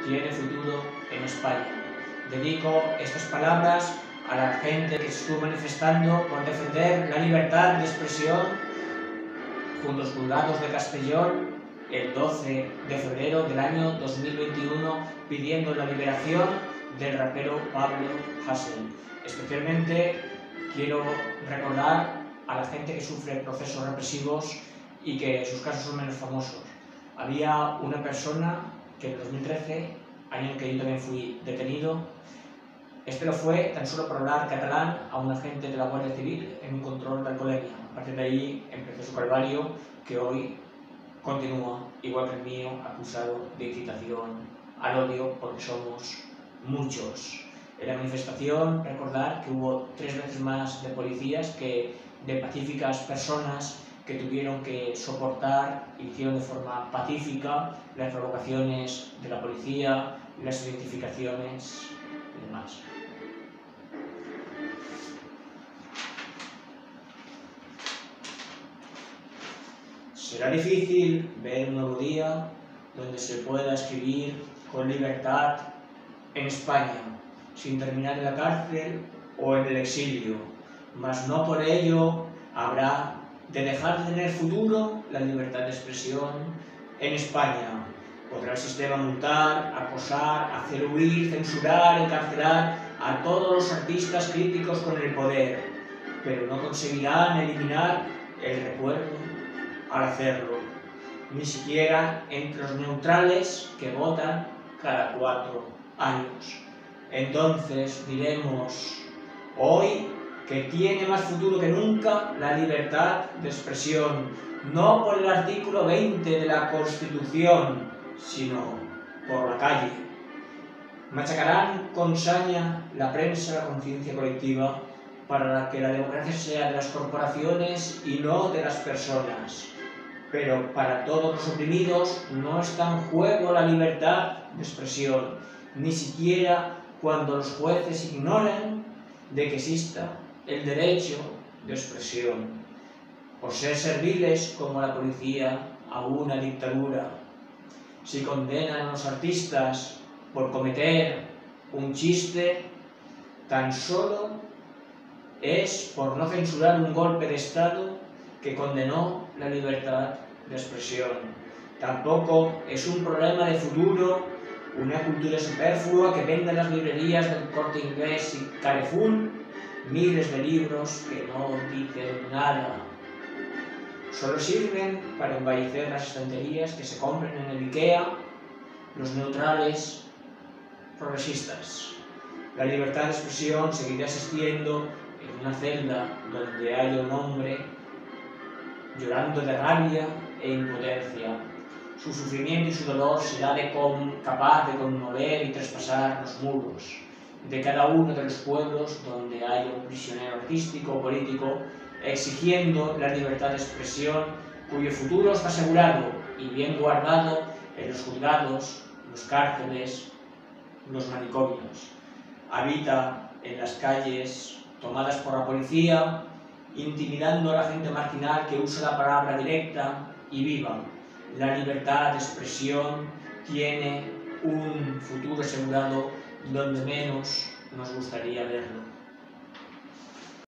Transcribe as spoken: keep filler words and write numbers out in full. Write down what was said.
tiene futuro en España. Dedico estas palabras a la gente que se estuvo manifestando por defender la libertad de expresión junto a los juzgados de Castellón el doce de febrero del año dos mil veintiuno, pidiendo la liberación del rapero Pablo Hasél. Especialmente quiero recordar a la gente que sufre procesos represivos y que sus casos son menos famosos. Había una persona que en dos mil trece, año en que yo también fui detenido, este lo fue tan solo por hablar catalán a un agente de la Guardia Civil en un control de alcoholemia. A partir de ahí empezó su calvario, que hoy continúa, igual que el mío, acusado de incitación al odio, porque somos muchos. En la manifestación, recordar que hubo tres veces más de policías que de pacíficas personas que tuvieron que soportar y hicieron de forma pacífica las provocaciones de la policía, las identificaciones y demás. Será difícil ver un nuevo día donde se pueda escribir con libertad en España, sin terminar en la cárcel o en el exilio, mas no por ello habrá de dejar de tener futuro la libertad de expresión en España. Podrá el sistema multar, acosar, hacer huir, censurar, encarcelar a todos los artistas críticos con el poder, pero no conseguirán eliminar el recuerdo al hacerlo, ni siquiera entre los neutrales que votan cada cuatro años. Entonces diremos hoy que tiene más futuro que nunca la libertad de expresión, no por el artículo veinte de la Constitución, sino por la calle. Machacarán con saña la prensa, la conciencia colectiva, para que la democracia sea de las corporaciones y no de las personas. Pero para todos los oprimidos no está en juego la libertad de expresión, ni siquiera cuando los jueces ignoran de que exista el derecho de expresión, por ser serviles como la policía a una dictadura. Si condenan a los artistas por cometer un chiste, tan solo es por no censurar un golpe de Estado que condenó la libertad de expresión. Tampoco es un problema de futuro una cultura superflua que venda en las librerías del Corte Inglés y Carrefour miles de libros que no dicen nada. Solo sirven para embellecer las estanterías que se compren en el IKEA los neutrales progresistas. La libertad de expresión seguirá existiendo en una celda donde haya un hombre llorando de rabia e impotencia. Su sufrimiento y su dolor será de con, capaz de conmover y traspasar los muros de cada uno de los pueblos donde haya un prisionero artístico o político, exigiendo la libertad de expresión, cuyo futuro está asegurado y bien guardado en los juzgados, los cárceles, los manicomios. Habita en las calles tomadas por la policía, intimidando a la gente marginal que usa la palabra directa y viva. La libertad de expresión tiene un futuro asegurado donde menos nos gustaría verlo.